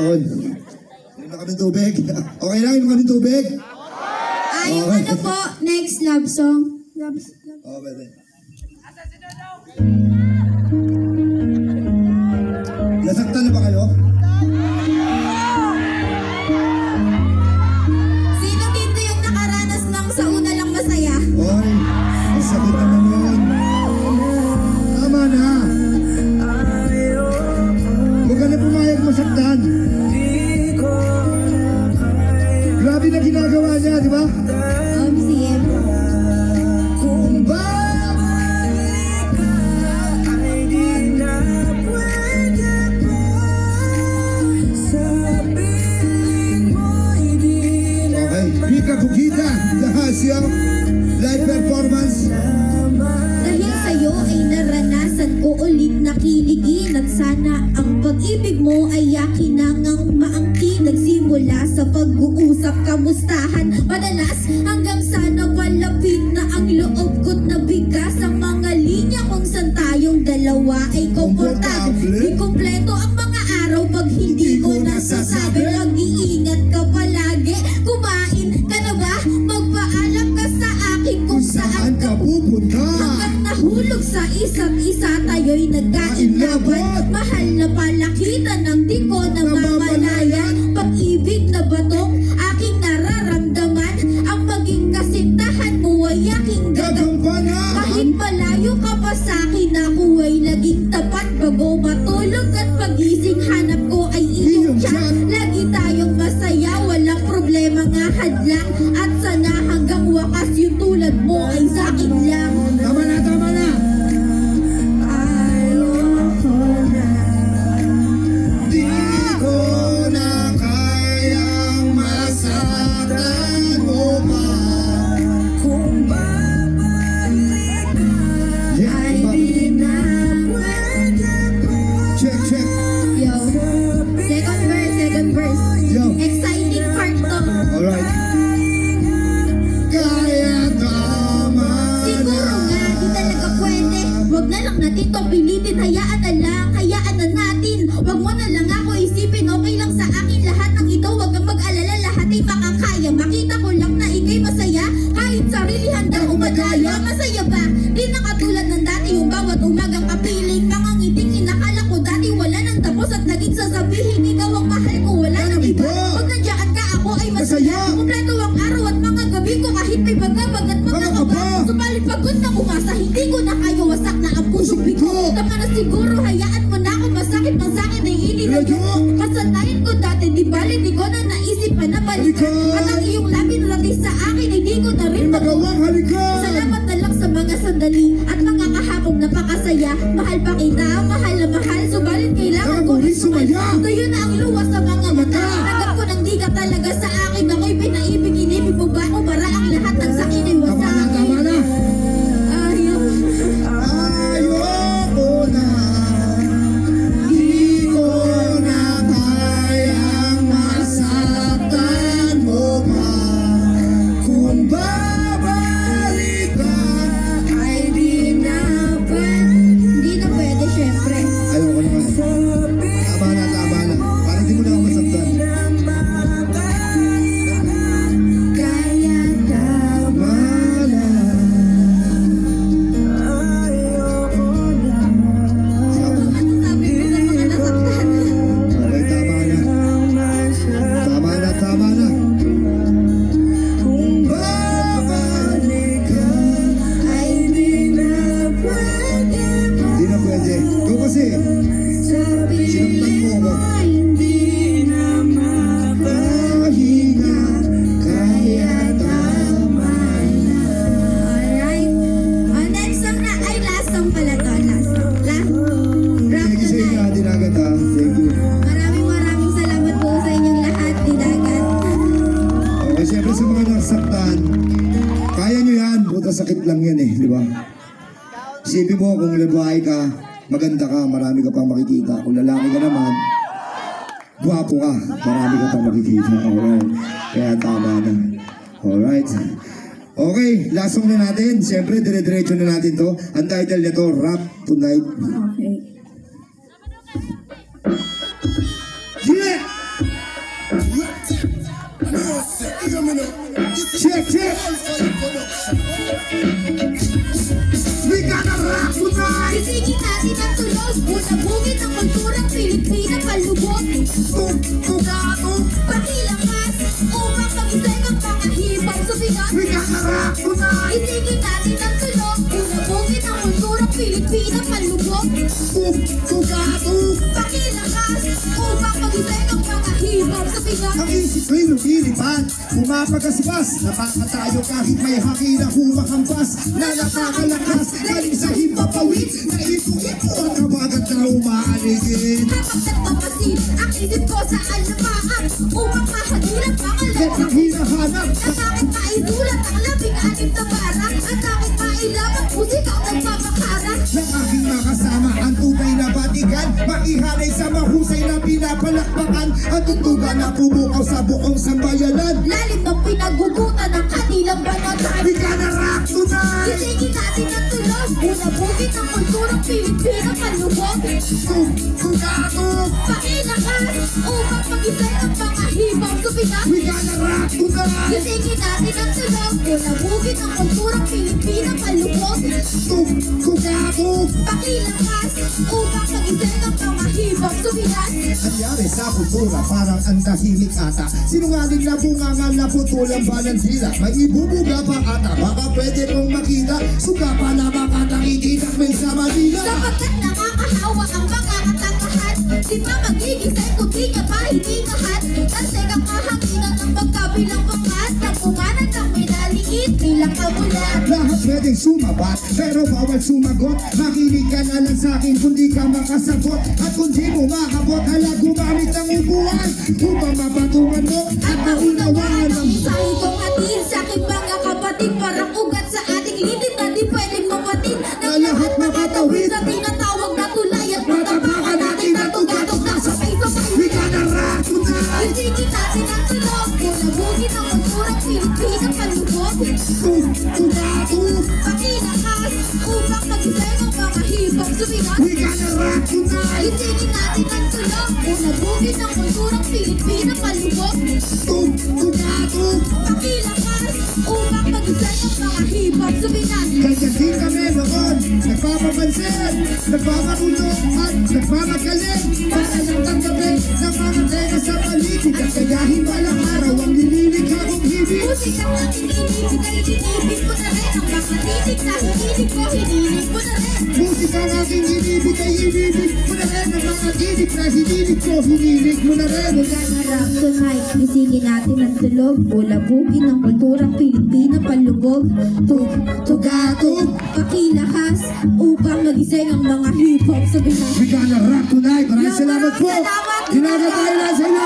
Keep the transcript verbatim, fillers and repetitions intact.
Yun. Inom na kami tubig. Okay lang, inom kami tubig. Ah, yung Okay. ano po, next love song. Love, love. Oo, pwede. Nasaktan na ba kayo? Sino dito yung nakaranas ng sa una lang masaya? Oy, ang sakit naman yun. Tama na. Huwag ka na pumayag masaktan. Grabe na ginagawa niya, di ba? Um, C M. Kung babalik ka, ay di na pwede pa. Sa piling mo'y di na. Okay, Pika Bukita, Lahasya, live performance. Dahil sa'yo ay naranasan ko ulit na kiligin at sana ang pag-ibig mo ay yakinangang maangkin. Nagsimula sa pag-uusap, kamustahan madalas hanggang sana palapit na ang loob ko't nabigas ang mga linya kung saan tayong dalawa ay komportable. Di kompleto ang mga araw pag hindi ko nasasabi. Mag-iingat ka palagi, kumain ka na ba? Magpaalam ka sa akin kung saan ka pupunta. hanggang nahulog sa isa't isa tayo'y nagkainaban. Mahal na palakitan ng di ko namamalayan. Pag-ibig na batong aking nararamdaman. Ang maging kasintahan mo ay aking gagampanan. Kahit malayo ka pa sa'kin, ako ay laging tapat. Bago matulog at pagising, hanap ko ay iyong tiyan. Lagi tayong masaya, walang problema nga hadlang. At sana hanggang wakas yung tulad mo ay sa'kin lang. Tama na, tama na. Ayoko na. Di ko na kayang masaktan mo pa. Kung babalik ka, Ay di na pwede pa. check, check. Yo, second verse, second verse. Yo. Exciting part to. Alright. Kaya tama Siguro nga, di talaga pwede. Wag na lang natin to pilitin. Hayaan na lang, hayaan na natin. Wag mo na lang ako isipin. Okay lang sa akin lahat ng ito. Wag kang mag-alala, lahat ay makakaya. Makita ko lang na ikay masaya. Kahit sarili handa umadaya. Masaya ba? Di na katulad ng dati. Yung bawat umagang kapiling. Mga ngiting inakala ko dati wala nang tapos. At laging sasabihin, ikaw ang mahal ko. Wala nang iba. Pag nandiyan ka, ako ay masaya. Kumpleto ang araw at mga gabi ko. Kahit may bagabag at mga kaba. Subalit pagod na umasa, hindi ko na kayo wasak na ang pusong bigo. Tama na siguro, hayaan mo na ako. Masakit man sa'kin ay inilayo. Kasanayan ko dati, di bali, di ko na naisip pa na balikan. At ang iyong labi na natin sa akin ay di ko na rin magawang halikan. Salamat na lang sa mga sandali at mga kahapong napakasaya. Mahal pa kita, mahal na mahal. Subalit kailangan ko rin sumaya. Tayo na ang luwas sa mga mata. Tanggap ko nang di ka talaga sa akin. Ako'y pinaibig, inibig mo ba ako? Para ang lahat ng sakin ay Tama na, wasakin. tama na. Ayaw. Ayoko na. Di ko na kayang masaktan mo pa. Kung babalik ka, Ay di na pwede. Di na pwede, syempre. ayoko naman. Tama na, tama na. Parang di mo na ako masaktan. Kaya Tama na. ano sabi mo sa mga nasaktan? Okay, tama na. Tama na, tama na. Kung babalik ka, Ay di na pwede. hindi na pwede. Ikaw kasi, sinaktan mo ako. Hindi na Pahinga, kaya tama na. Alright. Oh, next song na. Ay, last song pala to. Last song. Last. Rock Thank you the sa inyo, night. Dinagat ha. Thank you. Maraming maraming salamat po sa inyong lahat, Dinagat. Okay, syempre sa mga nasaktan, kaya nyo yan. Puta sakit lang yan eh, di ba? Isipin mo kung babae ka, maganda ka, marami ka pang makikita. Kung lalaki ka naman, gwapo ka, marami ka pang makikita. Alright. Kaya tama na. Alright. Okay, last song na natin. Siyempre, dire-diretso na natin to. Ang title nito, Rap Tonight. Okay. Yeah! Check, check. We gotta rock tonight. Isigin natin ang tulos, bunabugin ang kulturang Pilipina palubog. Tugado. Pakilakas, upang mag-isay ang mga hibang sa Pinas. We gotta rock tonight. Isigin natin ang tulos, bunabugin ang kulturang Pilipina palubog. Tugado. Pakilakas, upang mag-isay ang mga hibang sa Pinas. Ang isip ko'y lumilipad, pumapagaspas, napakatayo kahit may haki na humakampas, na napakalakas, galing sa himpapawid, na ipo-ipo at kabagat na umaaligid. Habang nagpapasin, ang isip ko sa alamaan, upang mahagilap mga At laro. ang hinahanap, At bakit maisulat ang labing anim na para? At bakit mailamang musika ang nagpapakara? ng aking makasama, ang tunay na batikan, maihalay sa mahusay na pinapalakpakan, at tutugan na pumukaw sa buong sambayanan. Lalim ng pinagugutan ng kanilang banatan. We gotta rock tonight. Isigin natin ang tulos, bunabugin ang kulturang Pilipina palubog. Tugado. Pakilakas, upang mag-isay ang mga hibang sa Pinas. We gotta rock tonight. Isigin natin ang tulos, bunabugin ang kulturang Pilipina palubog. Tugado. Pakilakas, upang mag-isay ang mga hibang sa Pinas. Nangyari sa kultura, parang ang tahimik ata. Sinungaling na bungangan na putulang balansila. May ibubuga pa ata, baka pwede mong makita. Suga pa na baka nakikitak may sa Manila. Sapagkat nakakahawa ang mga katangahan. Di ba magigisay kung di niya pa hiningahan? Tantay kang kahanginan ng magkabilang pangat. Nang umanan ng minaliit, bilang kamulat. Lahat pwedeng sumabat, pero bawal sumagot. Makinig ka na lang sa akin kung di ka makasagot. At kung di mo makabot, hala gumamit ng upuan upang mapatungan mo at maunawaan Ang ang isahin kong atin sa aking mga kapatid. Parang ugat sa ating litit na di pwedeng mapatid. Na lahat makatawid Sa tinatawag na tulay at matapakan natin na tugatog na sabay-sabay. We gotta rock tonight. Isigin natin ang tulog, bunabugin ang kulturang Pilipina palubog. Tugado. Pakilakas, upang mag-isay ang mga hibang sa Pinas. We gotta rock tonight. Isigin natin ang tulog, bunabugin ang kulturang Pilipina palubog. Tugado. Pakilakas, upang mag-isay ang mga hibang sa Pinas. Ganyan din kami noon, nagpapapansin, nagpapakulong at nagpapagaling para lang tanggapin ng mga teka sa paligid at kayahin balang araw ang nililikha kong hibig. Musika ang aking inibig ay inibig mo na rin. Ang mga titig na hinilig ko, hinilig mo na rin. Musika ang aking inibig ay inibig mo na rin ang mga tinig na hinilig ko, hinilig mo na rin. Harap tonight, isigin natin ang tulog, bulabugin ang kulturang Pilipina palubog. Tug, tugatog, pakilakas, upang magising ang mga hip-hop sa Pinas. We gotta rock tonight. Maraming salamat po. Salamat. Ginagawa tayo na sa inyo.